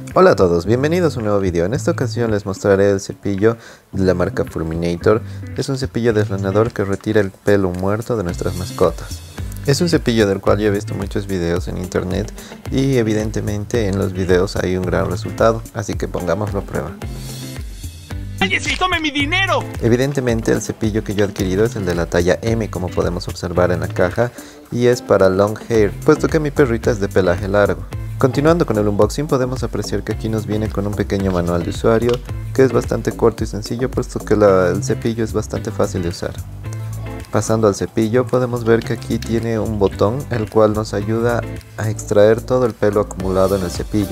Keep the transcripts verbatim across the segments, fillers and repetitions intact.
Hola a todos, bienvenidos a un nuevo video. En esta ocasión les mostraré el cepillo de la marca Fulminator. Es un cepillo deslanador que retira el pelo muerto de nuestras mascotas. Es un cepillo del cual yo he visto muchos videos en internet y evidentemente en los videos hay un gran resultado, así que pongámoslo a prueba. ¡Cállese y tome mi dinero! Evidentemente el cepillo que yo he adquirido es el de la talla M, como podemos observar en la caja, y es para long hair, puesto que mi perrita es de pelaje largo. Continuando con el unboxing, podemos apreciar que aquí nos viene con un pequeño manual de usuario que es bastante corto y sencillo, puesto que la, el cepillo es bastante fácil de usar. Pasando al cepillo, podemos ver que aquí tiene un botón el cual nos ayuda a extraer todo el pelo acumulado en el cepillo.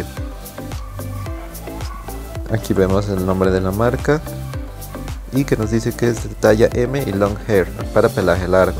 Aquí vemos el nombre de la marca y que nos dice que es de talla M y long hair, para pelaje largo.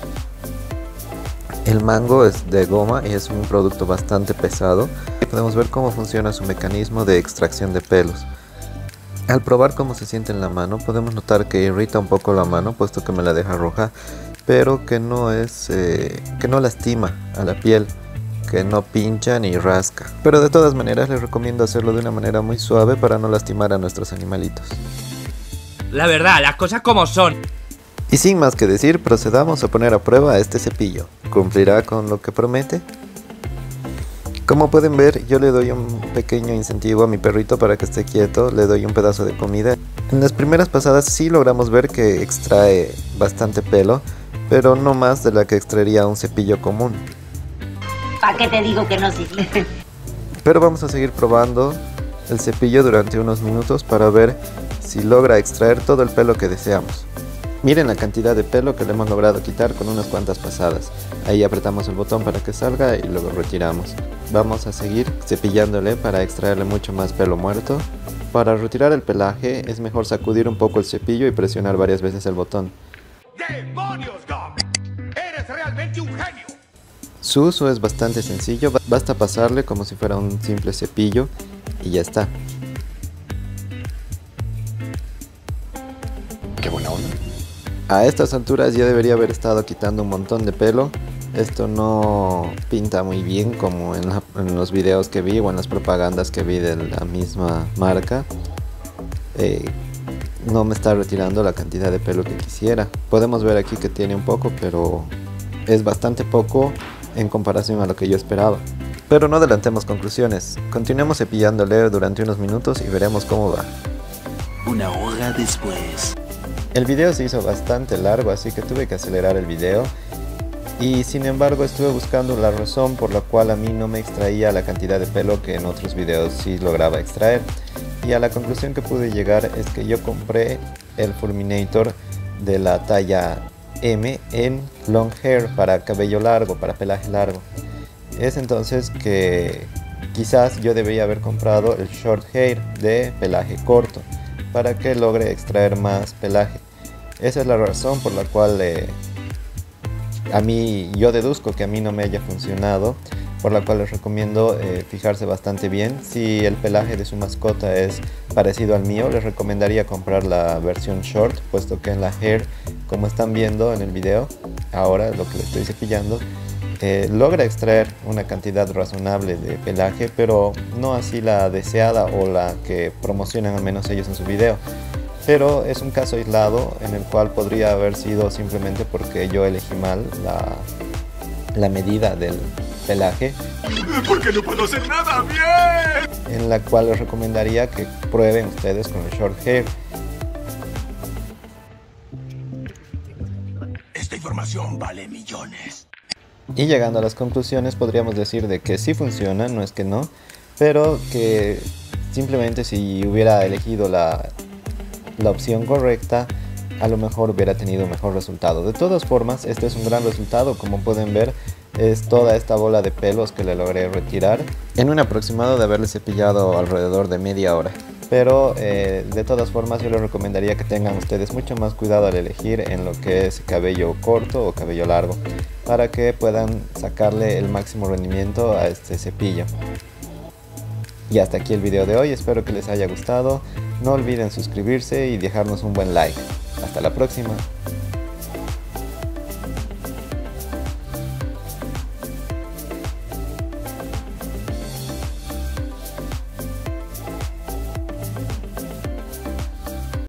El mango es de goma y es un producto bastante pesado. Podemos ver cómo funciona su mecanismo de extracción de pelos. Al probar cómo se siente en la mano, podemos notar que irrita un poco la mano, puesto que me la deja roja, pero que no es eh, que no lastima a la piel, que no pincha ni rasca. Pero de todas maneras les recomiendo hacerlo de una manera muy suave para no lastimar a nuestros animalitos. La verdad, las cosas como son. Y sin más que decir, procedamos a poner a prueba este cepillo. ¿Cumplirá con lo que promete? Como pueden ver, yo le doy un pequeño incentivo a mi perrito para que esté quieto, le doy un pedazo de comida. En las primeras pasadas sí logramos ver que extrae bastante pelo, pero no más de la que extraería un cepillo común. ¿Para qué te digo que no sirve? Pero vamos a seguir probando el cepillo durante unos minutos para ver si logra extraer todo el pelo que deseamos. Miren la cantidad de pelo que le hemos logrado quitar con unas cuantas pasadas. Ahí apretamos el botón para que salga y luego retiramos. Vamos a seguir cepillándole para extraerle mucho más pelo muerto. Para retirar el pelaje es mejor sacudir un poco el cepillo y presionar varias veces el botón. ¡Demonios, Doc! ¡Eres realmente un genio! Su uso es bastante sencillo, basta pasarle como si fuera un simple cepillo y ya está. ¡Qué buena onda! A estas alturas ya debería haber estado quitando un montón de pelo. Esto no pinta muy bien como en, la, en los videos que vi o en las propagandas que vi de la misma marca. Eh, no me está retirando la cantidad de pelo que quisiera. Podemos ver aquí que tiene un poco, pero es bastante poco en comparación a lo que yo esperaba. Pero no adelantemos conclusiones. Continuemos cepillándole durante unos minutos y veremos cómo va. Una hora después. El video se hizo bastante largo, así que tuve que acelerar el video. Y sin embargo estuve buscando la razón por la cual a mí no me extraía la cantidad de pelo que en otros videos sí lograba extraer. Y a la conclusión que pude llegar es que yo compré el Fulminator de la talla M en long hair, para cabello largo, para pelaje largo. Es entonces que quizás yo debería haber comprado el short hair de pelaje corto, para que logre extraer más pelaje. Esa es la razón por la cual eh, a mí, yo deduzco que a mí no me haya funcionado, por la cual les recomiendo eh, fijarse bastante bien. Si el pelaje de su mascota es parecido al mío, les recomendaría comprar la versión short, puesto que en la hair, como están viendo en el video, ahora lo que le estoy cepillando, eh, logra extraer una cantidad razonable de pelaje, pero no así la deseada o la que promocionan al menos ellos en su video. Pero es un caso aislado en el cual podría haber sido simplemente porque yo elegí mal la, la medida del pelaje. ¡Porque no puedo hacer nada bien! En la cual les recomendaría que prueben ustedes con el short hair. Esta información vale millones. Y llegando a las conclusiones, podríamos decir de que sí funciona, no es que no, pero que simplemente si hubiera elegido la, la opción correcta, a lo mejor hubiera tenido un mejor resultado. De todas formas, este es un gran resultado. Como pueden ver, es toda esta bola de pelos que le logré retirar en un aproximado de haberle cepillado alrededor de media hora. Pero eh, de todas formas yo les recomendaría que tengan ustedes mucho más cuidado al elegir en lo que es cabello corto o cabello largo, para que puedan sacarle el máximo rendimiento a este cepillo. Y hasta aquí el video de hoy, espero que les haya gustado. No olviden suscribirse y dejarnos un buen like. Hasta la próxima.